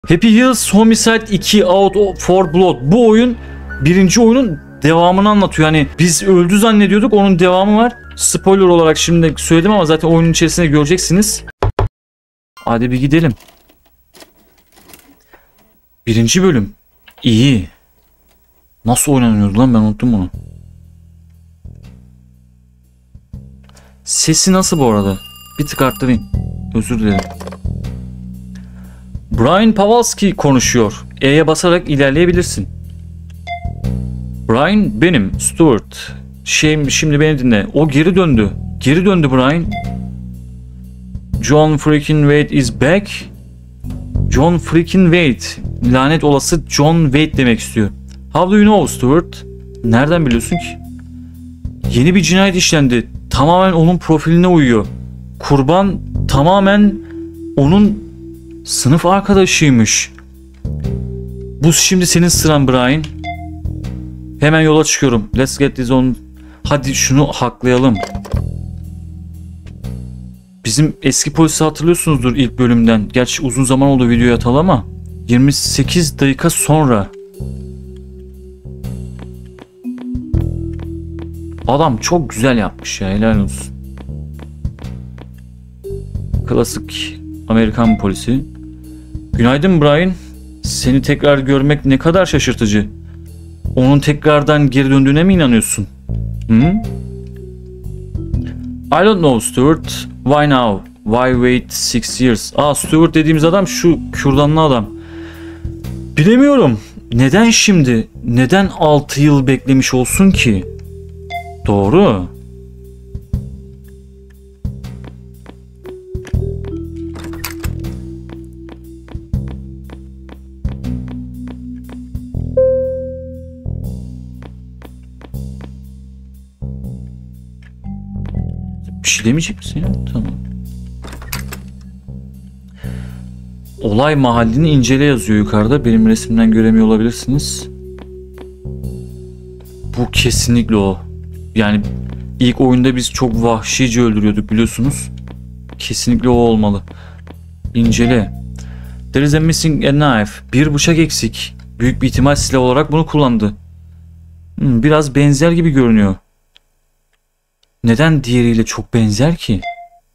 Happy Hills Homicide 2 Out for Blood. Bu oyun birinci oyunun devamını anlatıyor. Hani biz öldü zannediyorduk, onun devamı var. Spoiler olarak şimdi söyledim ama zaten oyunun içerisinde göreceksiniz. Hadi bir gidelim. Birinci bölüm. İyi. Nasıl oynanıyordu lan, ben unuttum bunu. Sesi nasıl bu arada? Bir tık arttırayım. Özür dilerim. Brian Pawlowski konuşuyor. E'ye basarak ilerleyebilirsin. Brian benim. Stuart. Şimdi beni dinle. O geri döndü. Geri döndü Brian. John freaking Wade is back. John freaking Wade. Lanet olası John Wade demek istiyor. How do you know Stuart? Nereden biliyorsun ki? Yeni bir cinayet işlendi. Tamamen onun profiline uyuyor. Kurban tamamen onun sınıf arkadaşıymış. Bu şimdi senin sıran Brian. Hemen yola çıkıyorum. Let's get this on. Hadi şunu haklayalım. Bizim eski polisi hatırlıyorsunuzdur ilk bölümden. Gerçi uzun zaman oldu videoya atalı ama 28 dakika sonra. Adam çok güzel yapmış ya, helal olsun. Klasik Amerikan polisi. Günaydın Brian. Seni tekrar görmek ne kadar şaşırtıcı. Onun tekrardan geri döndüğüne mi inanıyorsun? Hı? I don't know Stuart. Why now? Why wait 6 years? Stuart dediğimiz adam şu kürdanlı adam. Bilemiyorum. Neden şimdi? Neden 6 yıl beklemiş olsun ki? Doğru. Bir şey demeyecek misin ya? Tamam. Olay mahallini incele yazıyor yukarıda. Benim resimden göremiyor olabilirsiniz. Bu kesinlikle o. Yani ilk oyunda biz çok vahşice öldürüyorduk biliyorsunuz. Kesinlikle o olmalı. İncele. There is a missing a knife. Bir bıçak eksik. Büyük bir ihtimal silah olarak bunu kullandı. Biraz benzer gibi görünüyor. Neden diğeriyle çok benzer ki?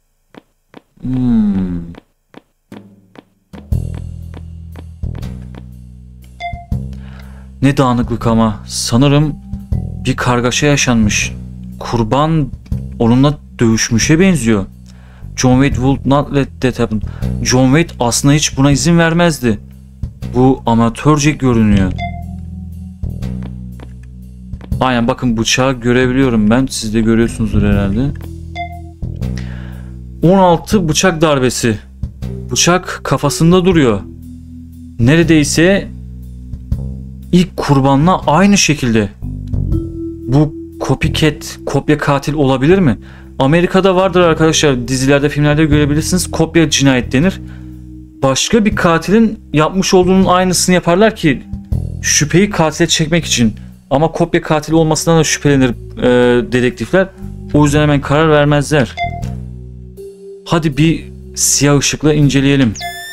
Ne dağınıklık ama. Sanırım bir kargaşa yaşanmış. Kurban onunla dövüşmüşe benziyor. John Wade would not let that happen. John Wade aslında hiç buna izin vermezdi. Bu amatörce görünüyor. Aynen, bakın bıçağı görebiliyorum ben. Siz de görüyorsunuzdur herhalde. 16 bıçak darbesi. Bıçak kafasında duruyor. Neredeyse ilk kurbanla aynı şekilde. Bu copycat, kopya katil olabilir mi? Amerika'da vardır arkadaşlar. Dizilerde, filmlerde görebilirsiniz. Kopya cinayet denir. Başka bir katilin yapmış olduğunun aynısını yaparlar ki şüpheyi katile çekmek için. Ama kopya katil olmasından da şüphelenir dedektifler. O yüzden hemen karar vermezler. Hadi bir siyah ışıkla inceleyelim.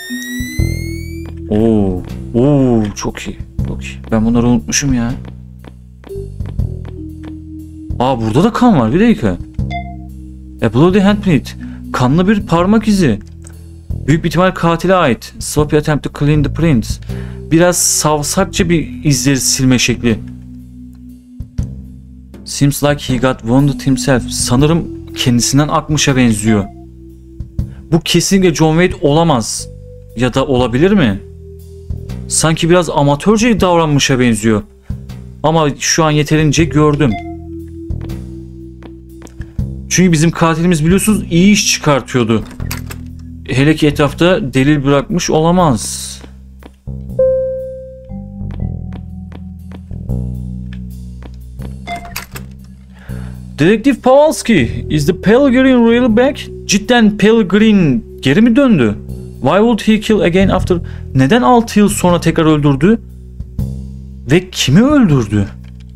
Çok iyi. Çok iyi. Ben bunları unutmuşum ya. Burada da kan var. Bir dakika. A bloody handprint. Kanlı bir parmak izi. Büyük bir ihtimal katile ait. Sloppy attempt to clean the prints. Biraz savsakça bir izleri silme şekli. Seems like he got wounded himself. Sanırım kendisinden akmışa benziyor. Bu kesinlikle John Wade olamaz. Ya da olabilir mi? Sanki biraz amatörce davranmışa benziyor. Ama şu an yeterince gördüm. Çünkü bizim katilimiz biliyorsunuz iyi iş çıkartıyordu. Hele ki etrafta delil bırakmış olamaz. Dedektif Pawlowski, is the Pellegrin really back? Cidden Pellegrin geri mi döndü? Why would he kill again after? Neden 6 yıl sonra tekrar öldürdü? Ve kimi öldürdü?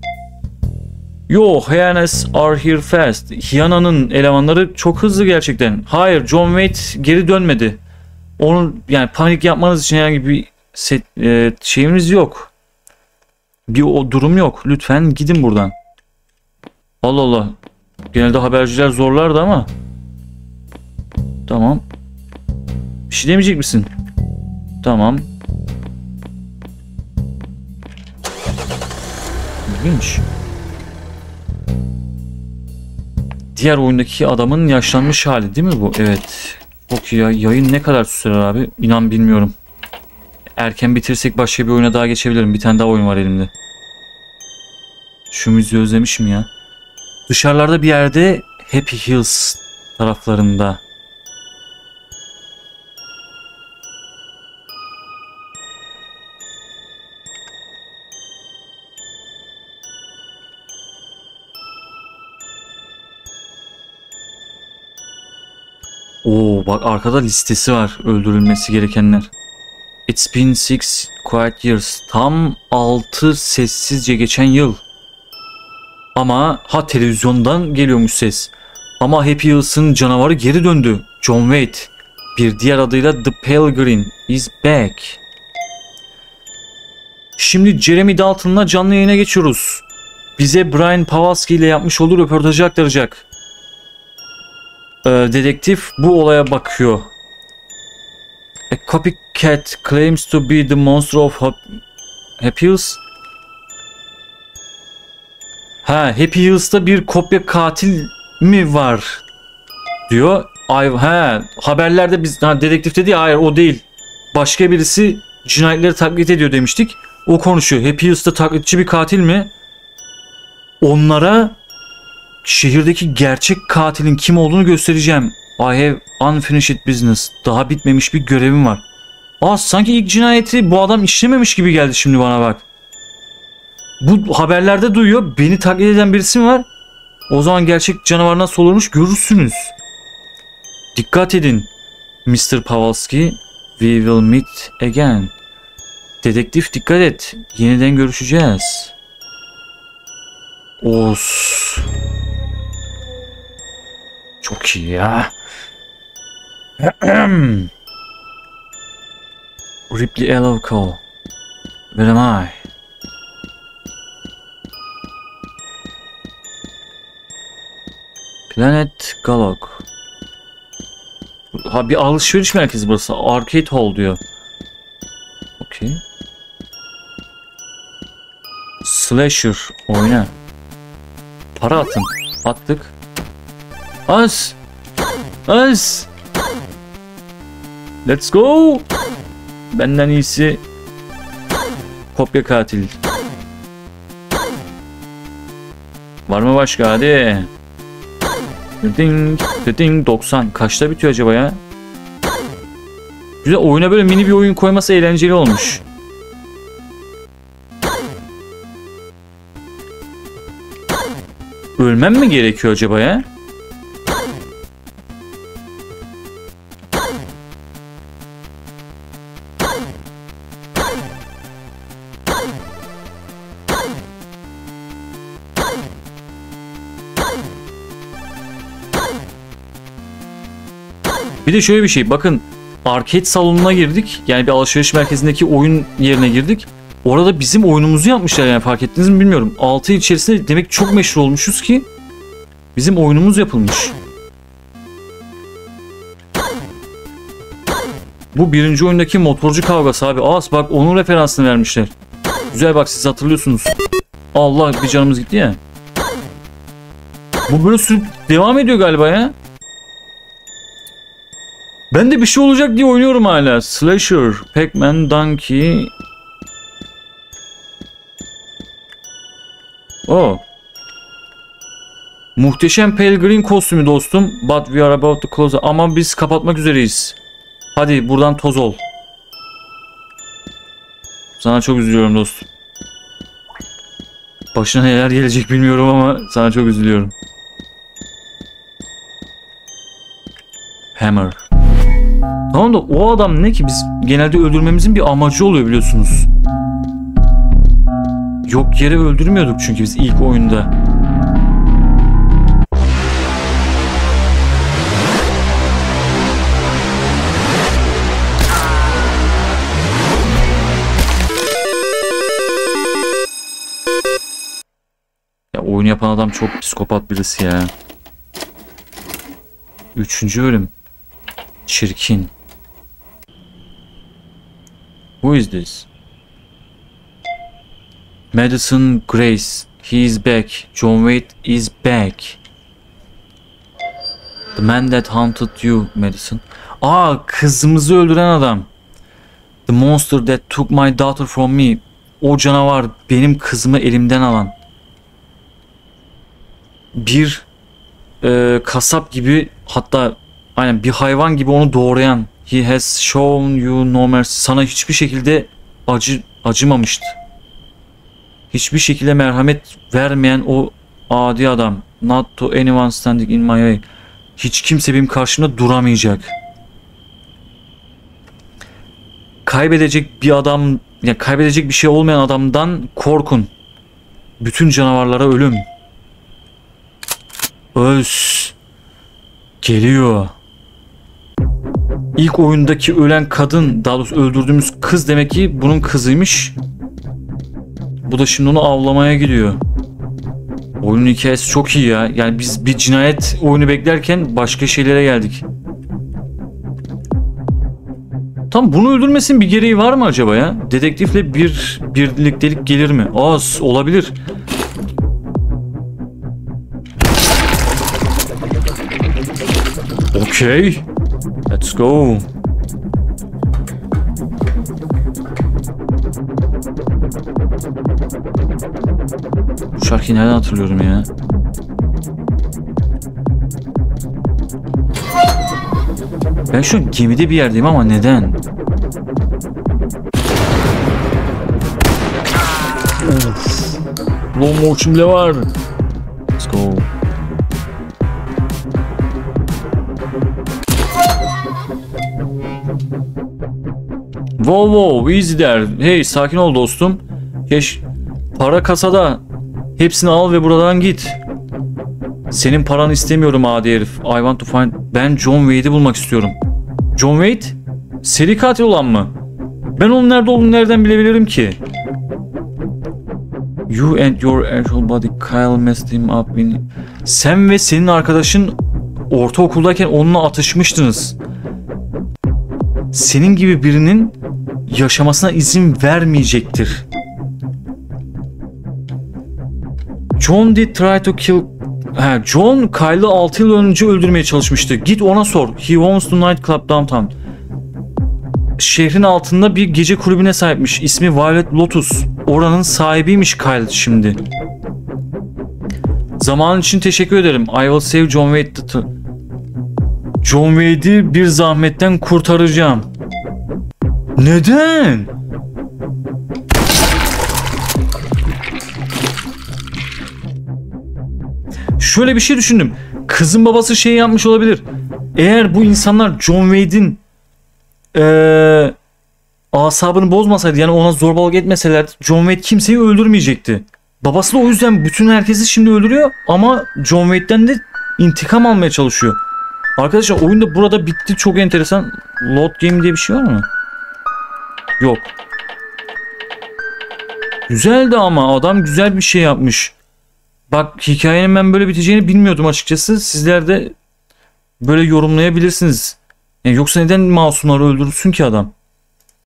Yo, Hyenas are here fast. Hyana'nın elemanları çok hızlı gerçekten. Hayır, John Wade geri dönmedi. Onun, yani panik yapmanız için herhangi bir şeyimiz yok. Bir o durum yok. Lütfen gidin buradan. Allah Allah. Genelde haberciler zorlardı ama. Tamam. Bir şey demeyecek misin? Tamam. İlginç. Diğer oyundaki adamın yaşlanmış hali değil mi bu? Evet. Çok iyi ya. Yayın ne kadar sürer abi? İnan bilmiyorum. Erken bitirsek başka bir oyuna daha geçebilirim. Bir tane daha oyun var elimde. Şu müziği özlemişim ya. Dışarılarda bir yerde Happy Hills taraflarında. Oo bak arkada listesi var öldürülmesi gerekenler. It's been 6 quiet years. Tam 6 sessizce geçen yıl. Ama televizyondan geliyormuş ses. Ama Happy Hills'ın canavarı geri döndü. John Wayne. Bir diğer adıyla The Pelgrim is back. Şimdi Jeremy Dalton'la canlı yayına geçiyoruz. Bize Brian Pawlowski ile yapmış olduğu röportajı aktaracak. Dedektif bu olaya bakıyor. A copycat claims to be the monster of Happy Hills. Happy Hills'ta bir kopya katil mi var diyor. Haberlerde biz dedektif dedi ya, hayır o değil. Başka birisi cinayetleri taklit ediyor demiştik. O konuşuyor. Happy Hills'ta taklitçi bir katil mi? Onlara şehirdeki gerçek katilin kim olduğunu göstereceğim. I have unfinished business. Daha bitmemiş bir görevim var. Sanki ilk cinayeti bu adam işlememiş gibi geldi şimdi bana bak. Bu haberlerde duyuyor. Beni taklit eden birisi mi var? O zaman gerçek canavar nasıl olurmuş görürsünüz. Dikkat edin. Mr. Pawlowski. We will meet again. Dedektif dikkat et. Yeniden görüşeceğiz. Çok iyi ya. Ripley Eloko. Where am I? Planet Galok. Bir alışveriş merkezi burası. Arcade Hall diyor. Okey. Slasher oyna. Para atın. Attık. Az. Let's go. Benden iyisi kopya katil. Var mı başka? Hadi. Ding 90. Kaçta bitiyor acaba ya? Güzel, oyuna böyle mini bir oyun koyması eğlenceli olmuş. Ölmem mi gerekiyor acaba ya? Bir de şöyle bir şey, bakın arcade salonuna girdik, yani bir alışveriş merkezindeki oyun yerine girdik. Orada bizim oyunumuzu yapmışlar, yani fark ettiniz mi bilmiyorum. 6 yıl içerisinde demek çok meşhur olmuşuz ki bizim oyunumuz yapılmış. Bu birinci oyundaki motorcu kavgası abi. Bak onun referansını vermişler. Güzel, bak siz hatırlıyorsunuz. Allah, bir canımız gitti ya. Bu böyle sürüp devam ediyor galiba ya. Ben de bir şey olacak diye oynuyorum hala. Slasher, Pac-Man, Donkey. Muhteşem Pelgrim kostümü dostum. But we are about to close. Ama biz kapatmak üzereyiz. Hadi buradan toz ol. Sana çok üzülüyorum dostum. Başına neler gelecek bilmiyorum ama sana çok üzülüyorum. Hammer. Tamam da o adam ne ki? Biz genelde öldürmemizin bir amacı oluyor biliyorsunuz. Yok yere öldürmüyorduk çünkü biz ilk oyunda. Oyunu yapan adam çok psikopat birisi ya. 3. bölüm. Çirkin. Who is this? Madison Grace. He is back. John Wayne is back. The man that hunted you, Madison. Kızımızı öldüren adam. The monster that took my daughter from me. O canavar benim kızımı elimden alan. Bir kasap gibi, hatta aynen bir hayvan gibi onu doğrayan. He has shown you no mercy. Sana hiçbir şekilde acımamıştı. Hiçbir şekilde merhamet vermeyen o adi adam. Not to anyone standing in my way. Hiç kimse benim karşımda duramayacak. Kaybedecek bir adam, yani kaybedecek bir şey olmayan adamdan korkun. Bütün canavarlara ölüm. Geliyor. İlk oyundaki ölen kadın, daha doğrusu öldürdüğümüz kız demek ki bunun kızıymış. Bu da şimdi onu avlamaya gidiyor. Oyunun hikayesi çok iyi ya. Yani biz bir cinayet oyunu beklerken başka şeylere geldik. Tam bunu öldürmesinin bir gereği var mı acaba ya? Dedektifle bir birliktelik gelir mi? Olabilir. Okay. Let's go. Bu şarkıyı nereden hatırlıyorum ya? Ben şu an gemide bir yerdeyim ama neden? Low motion bile var. Let's go. Wow, easy there. Hey, sakin ol dostum. Para kasada. Hepsini al ve buradan git. Senin paranı istemiyorum adi herif. I want to find... Ben John Wade'i bulmak istiyorum. John Wade? Seri katil olan mı? Ben onun nerede olduğunu nereden bilebilirim ki? You and your actual body Kyle messed him up. Sen ve senin arkadaşın ortaokuldayken onunla atışmıştınız. Senin gibi birinin yaşamasına izin vermeyecektir. John did try to kill... John Kyle'ı 6 yıl önce öldürmeye çalışmıştı. Git ona sor. He owns the nightclub downtown. Şehrin altında bir gece kulübüne sahipmiş. İsmi Violet Lotus. Oranın sahibiymiş Kyle şimdi. Zamanın için teşekkür ederim. I will save John Wade. John Wade'i bir zahmetten kurtaracağım. Neden? Şöyle bir şey düşündüm. Kızın babası şey yapmış olabilir. Eğer bu insanlar John Wade'in asabını bozmasaydı, yani ona zorbalık etmeselerdi, John Wade kimseyi öldürmeyecekti. Babası da o yüzden bütün herkesi şimdi öldürüyor ama John Wade'den de intikam almaya çalışıyor. Arkadaşlar oyun da burada bitti. Çok enteresan. Load game diye bir şey var mı? Yok. Güzeldi ama adam güzel bir şey yapmış. Bak, hikayenin ben böyle biteceğini bilmiyordum açıkçası. Sizler de böyle yorumlayabilirsiniz. Yani yoksa neden masumları öldürürsün ki adam?